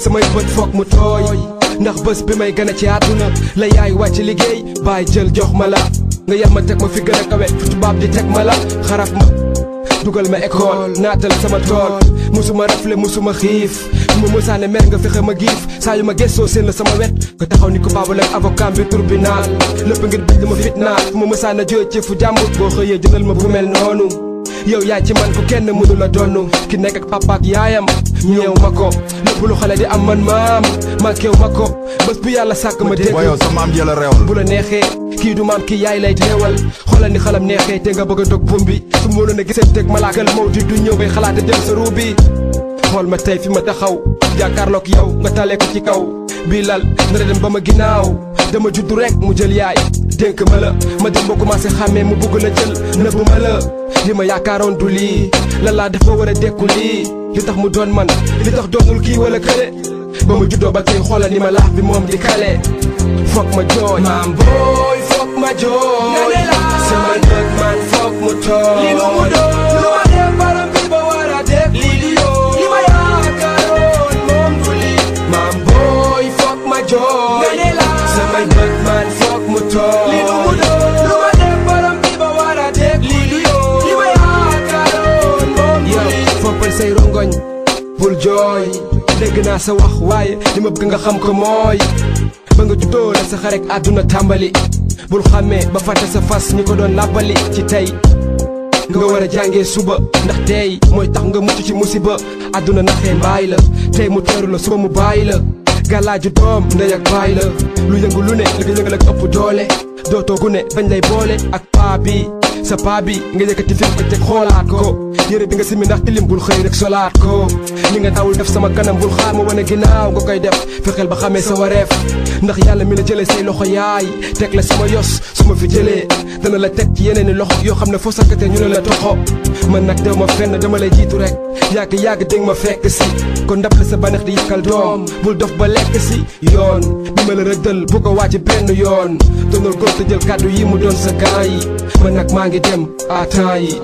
samay bët foog mu tooy ndax bés bi may gën a ci àdduna la yaay wàcc liggéey bàyyi jël jox ma la nga yar ma teg ma fi gën a kawe fi tubaab di teg ma la xaraf ma dugal ma école naatal sama tool musuma rafle musuma xiif mu mësaane mer nga fexe ma giif saa yu ma gëstoo seen la sama wet nga taxaw ni ko baabal ak avocat bi tribunal lépp ngir bëgg ma fitnaal fu ma mësaane jooy ci fu jàmbur boo xëyee jëndal ma bu mel noonu yow yaay ci man ku kenn mënu la donnu ki nekk ak papa ak yaayam ñeew ma ko lépp lu xale di am man maam manquéw ma ko bés bu yàlla sàkk ma dégg yow sa maam jëla réewal bu la neexee kii du maam kii yaay lay teewal xoolal ni xalam neexee te nga bëgg a dog buum bi su ma mënoon a gisee teg malaakal mawti du ñëw bay xalaat a jël sa ruu bi xool ma tey fi ma taxaw jàkkaarloog yow nga talee ko ci kaw bii lal nara dem ba ma ginnaaw dama juddu rek mu jël yaay dénk ma la ma dem ba commencé xàmmee mu bugg la jël nëbb ma la li ma yaakaaroon du lii lan laa def ba war a dekku lii li tax mu doon man li tax doonul kii wala kële ba ma juddoo ba tey xoolal ni ma laax bi moom di kale foog ma jooy maam booy foog ma jooy sama nët man foog mu tooy li lu mu doon lu ma def baram bi ba war a def lii di yoo li ma yaakaaroon moom du lii maam booy foog ma jooy sama nët man foog mu tooy li lu mu doon lu ma def baram bi ba war a def lii di yoo li ma yaakaaroon moom du lii fompal say rongoñ bul jooy dégg naa sa wax waaye li ma bëgg nga xam ko mooy ba nga juddoo la sa xarek àdduna tàmbali bul xàmmee ba fàtte sa fas ñi ko doon làbbali ci tey nga war a jàngee suba ndax tey mooy tax nga mucc ci musiba àdduna naxee mbaay la tey mu teeru la suba mu bàyyi la gàllaaju doom ndey ak baay la lu yëngu lu ne li nga yëngal ak ëpp doole dootoo gu ne bañ lay boole ak paa bi sa paa bi nga yëkkati fi ko teg xoolaat ko yére bi nga simi ndax tilim bul xëy rek solaat ko li nga tawul def sama kanam bul xaar ma wane ginnaaw nga koy def fexeel ba xamee sa wareef ndax yàlla mi la jëlee say loxo yaay teg la sama yos su ma fi jëlee dana la teg ci yeneen i loxo yoo xam ne foo sakkatee ñu ne la toxo man nag dew ma fenn dama lay jiitu rek yàgg dégg ma fekk si kon ndap la sa baneex di yàkkal doom bul dof ba lekk si yoon bi ma la rëddal bu ko wàcc benn yoon doonal góor te jël kàddu yi mu doon sa gaa yi man nag maa ngi dem à temps yi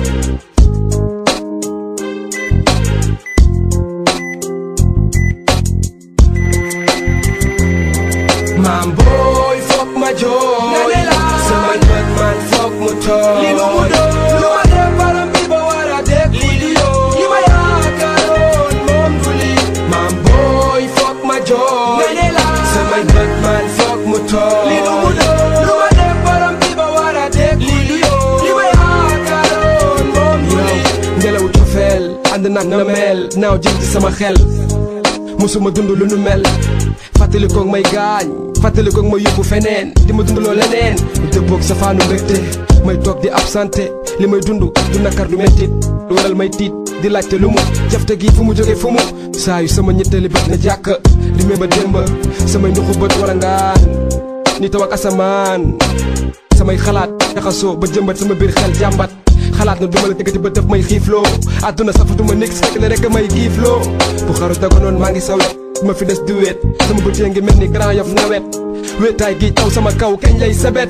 maam booy foog ma jooy sama nët man foog mu tooy li lu mu doon lu ma def baram bi ba war a def lii di yoo li ma yaakaaroon moom du lii maam booy foog ma jooy sama nët man foog mu tooy li lu mu doon lu ma def baram bi ba war a def lii di yoo li ma yaakaaroon moom du lii ngelaw cofeel ànd nag na mel naaw jëm ci sama xel musuma dund lu nu mel fàttali koog may gaañ fàttali koog may yóbbu feneen di ma dundaloo leneen lu dëppoog safaanu mbégte may toog di absenté li may dund du nakar du mettit lu waral may tiit di laajte lu mu jafte gi fu mu jóge fu mu saa yu sama ñettali bët na jàkk li may ba démb samay nduxu bët war a ngaan ni taw ak asamaan samay xalaat jaxasoo ba jëmbat sama biir xel jàmbat xalaat na duma la tegati ba def may xiifloo àdduna safatuma nekk si fekk la rek may giifloo bu xaru dagonoon maa ngi sawet ma fi des di wéet sama bët yaa ngi mel ni Grand Yoff nawet wéetaay gi taw sama kaw kañ lay sebet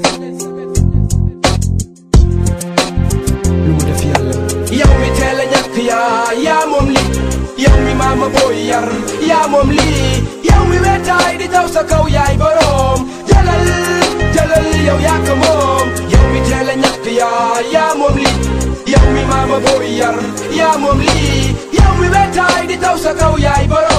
lu mu def yàlla yow mi teel a ñàkk yaa moom li yow mi maama booy yar yaa moom lii yow mi wéetaay di taw sa kaw yaay boroom jëlal yow yaa ko moom yow mi teel a ñàkk yaa moom li yow mi maama booy yar yaa moom lii yow mi wéetaay di taw sa kaw yaay boroom